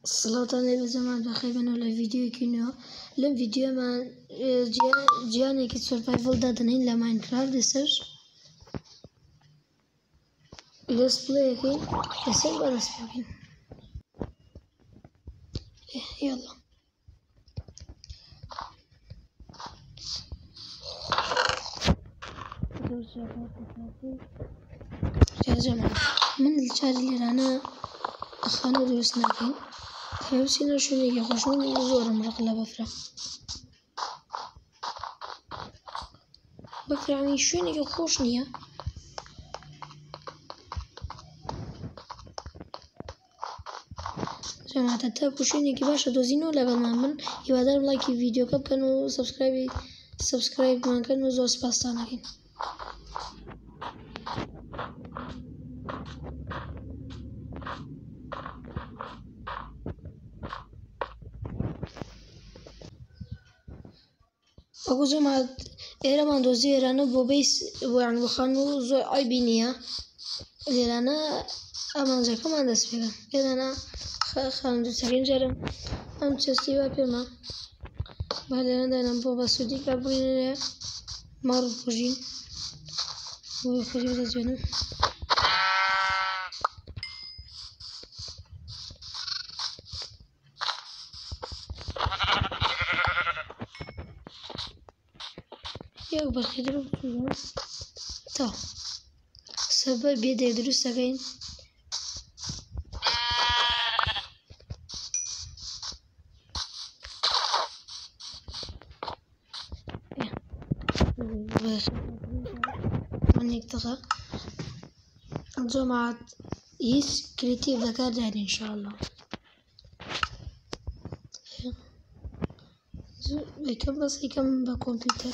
سڵاتانێ بە زەمان بەخێر بن و لە ڤیدیۆیەکی نوێ لەم ڤیدیۆمان جیهانێکی سەرڤایڤڵ دادەنین لە ماینکرافت لەسەر لێسپلەیەکەین لەسەر بەدەست بکەین. یاڵا من چاری لێرانە ئەخانە دروست ناکەین پێویستینە شوێنێکی خۆش من زۆرم ڕق لە بەفرامی شوێنێکی خۆش نییە. جەماعەتە تاکو شوێنێکی باشە دۆزینەوە لەگەڵمان بن، هیوادارم لایکی ڤیدیۆکە بکەن و سەبسکرایبمان کەن و زۆر سپاستان دەکەین. وەکو جەماعەت ئێرەمان دۆزی ئێرانە بۆ بەیس بۆ خان و زۆر عایبی نییە لێرانە ئامانجەکەمان دەست پێکەن لێرانە خاندووچەکەین جارم ئەم چەستی وا پێما با لێران دانم بۆ بەسوودی کا بڕینێ ماڕ بکوژین بۆ خۆشی بدەجێنم. یەک بەرخیدر بکوژم تا سەبەر بێدێ دروست دەکەین. من یەک دقە جەماعەت هیچ کریتیڤ دەکاردێن ئینشاءالله یەکەم بەس یەکەم بە کۆمپیوتەر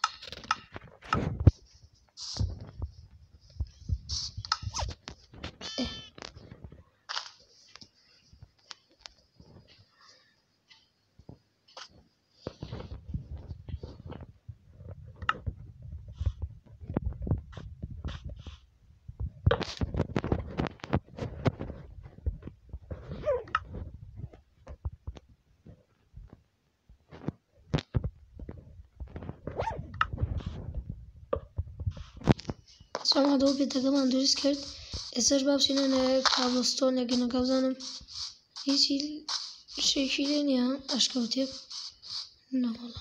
جەماعەت ئەو بێتەکەمان دروست کرد. ئێستاش با بچینە کابڵستۆنێکەوە بزانم هیچی شتێکی لێ نییە ئەشکەوتێک نەوەڵا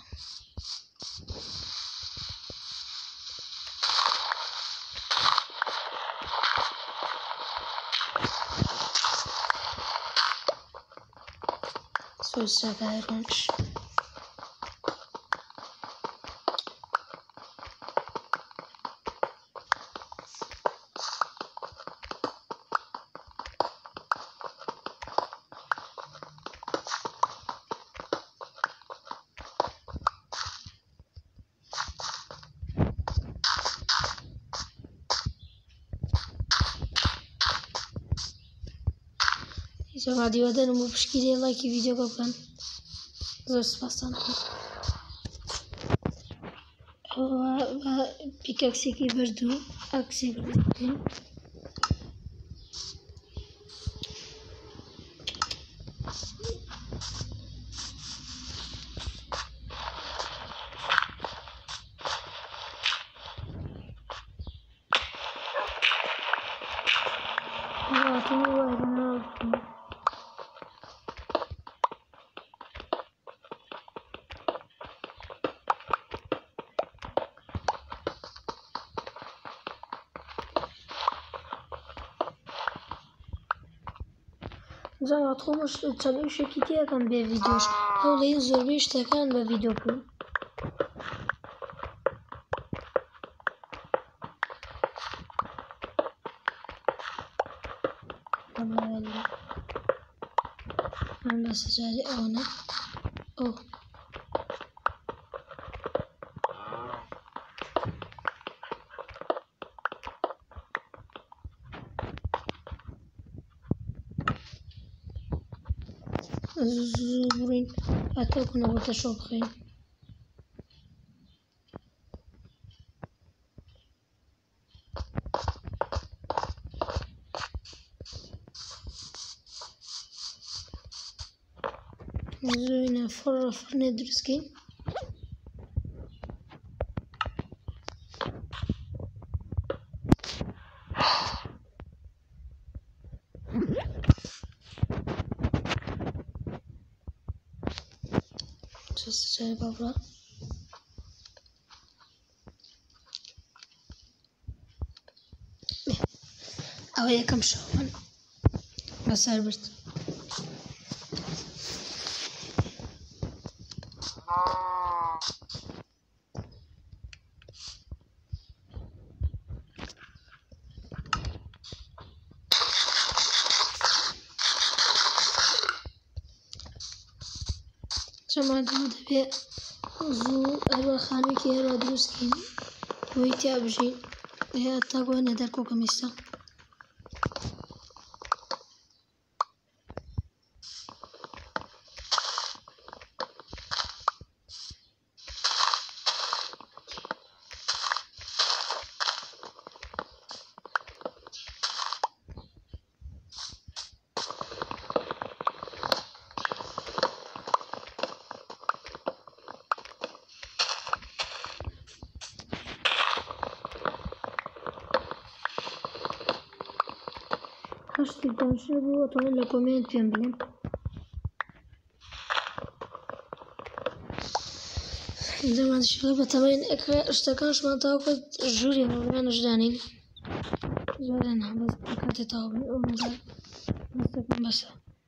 زۆر ساکایە ڕۆنج جەماعەت هیوادارم بۆ پشگیری لایکی ڤیدیۆکە بکەن زۆر سپاستان دەکەم. ئەوە بە پیکەکسێکی بەرد و ئاکسێک بکەین. جەماعەت خۆمش چەلێنجێکی تێیەکەم بێ ڤیدیۆش هەوڵێ زۆربەی شتەکان بە ڤیدیۆ بکەم. من بە سەجارێ ئەوەنە ئەو زوو بڕین هاتەکو نەوەتە شۆ بخەین. زوينة فرنة درسكين just say بابا أو هي كم شهر بس هربت جماعة دبي زو أروى خانة كي أروى دروسكين ويتي أبجين هي تاقوى ندركو كميسا هشتي تنشربوا وطول لكومنت ينبلين زمان الشباب تمرين اشتكاش ما طاقة جوري هنا جدانين زورنا بس تكاتي طاقة ومزال نستكم بس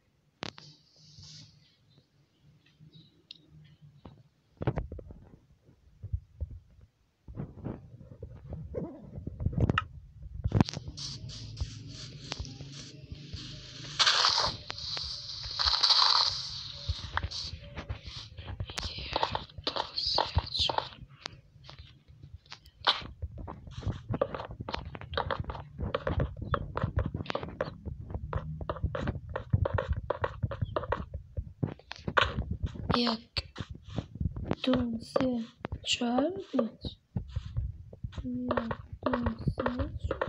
ياك دون سي شعر بيت ياك دون سي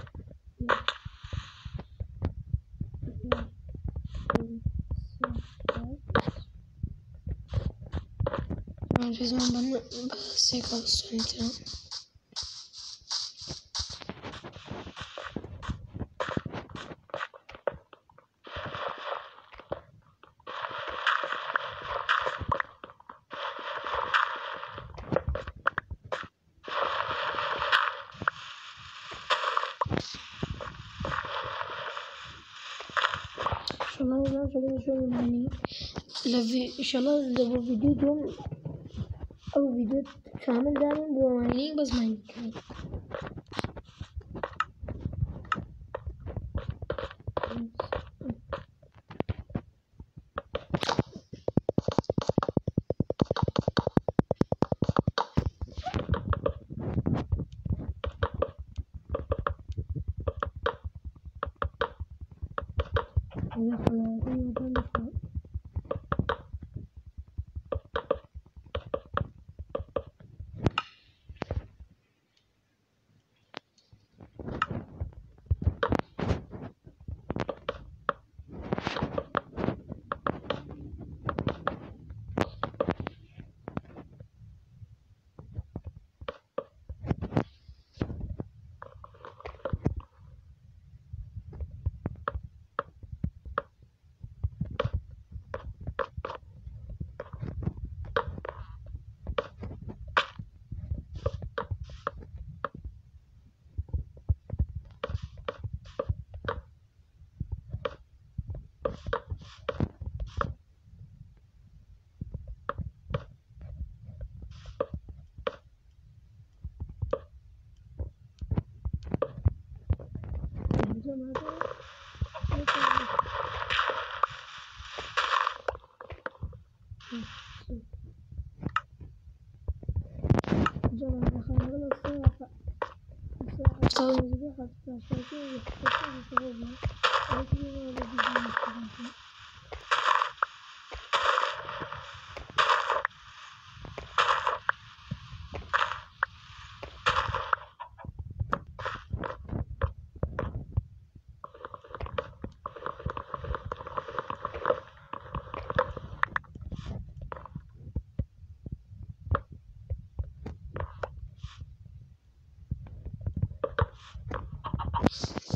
في زمان بس هيك الصنتين إن شاء الله نرجع شوي يعني إن شاء الله لو فيديو دوم أو فيديو كامل دائما بوانينج بس ما يمكن إذا خلاص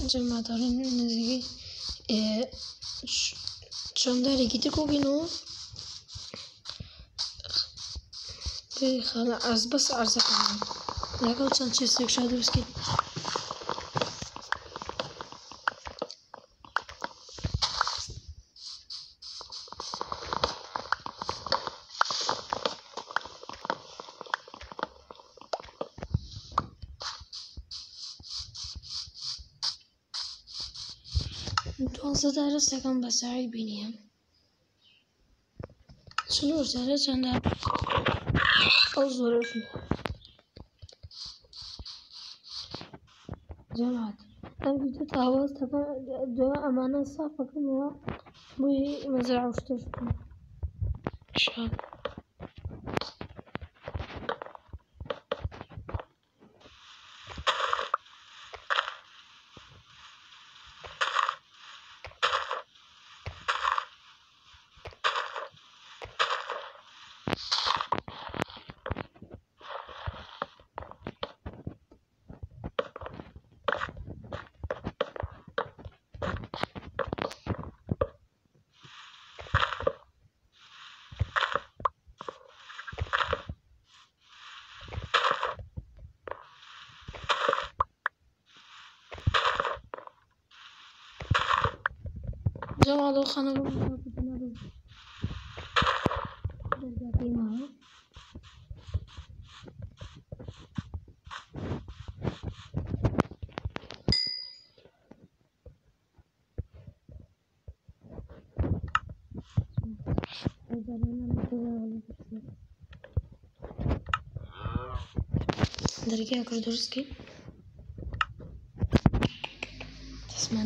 جماعت دارین نزدیکی چندری گیتی کوبینو به خاله از بس عرضه کنم نگاه چند چیز سکشا درست کن دوازده درصد کم بسری بینیم شنو زره چند از ظروف جماعت هم ویدیو تاواز تکن دو امانه صافه کنم بوی مزرعه وشتوش کنم شاب جماعت دو خانه بود درگاهی ما درگاه کرد درست کی تسمع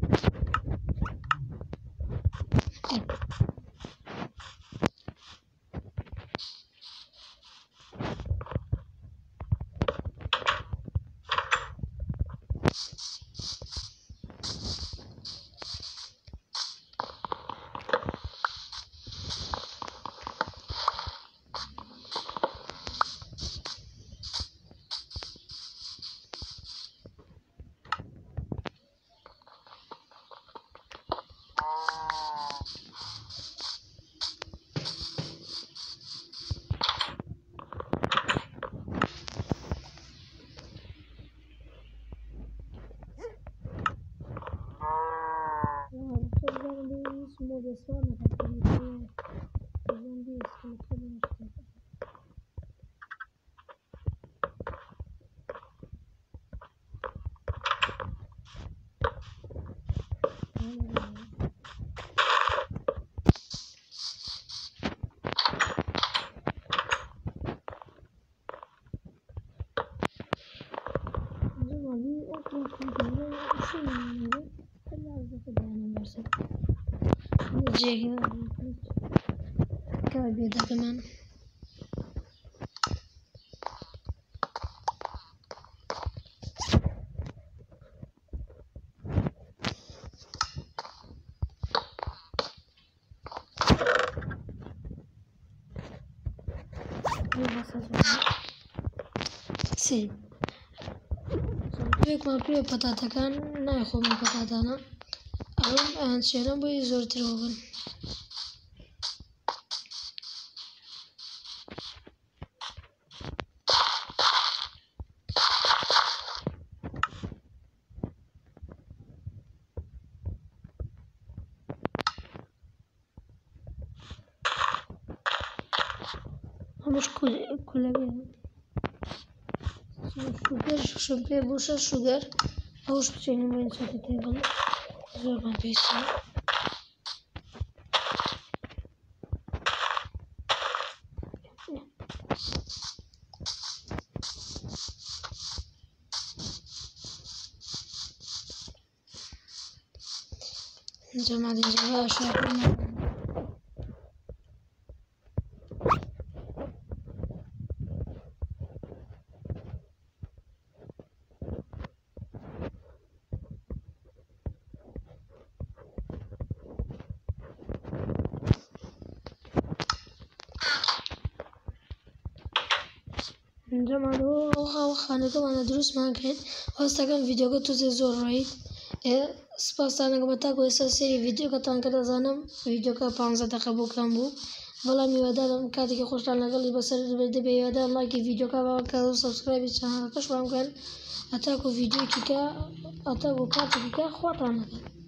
جاهي كابي ده كمان sim ما پتا تکان نه خو ما پتا دانا الان چرا باید زورتر بگن همش کلا بیاد شوگر بوشه شوگر اوش بچینیم باید ساعتی تیبل زور من پیستی جمع دیجا شاید اینجا من رو خانه من درست من کرد واسه کن ویدیو تو زور راید سپاستانەکەم بە تاکو ئێستا سێری ڤیدیۆکەتان کە دەزانم ڤیدیۆکە 15 دقە بۆ کەم بوو بەڵام هیوادارم کاتێکی خۆشتان لەگەڵی بەسەر دەبێ هیوادارم لایکی ڤیدیۆکە بکە و سەبسکرایبی چانەڵەکەشمان بکەن هەتاکو ڤیدیۆیەکی کە هەتاکو کاتێکی کە خواتان لەگەڵ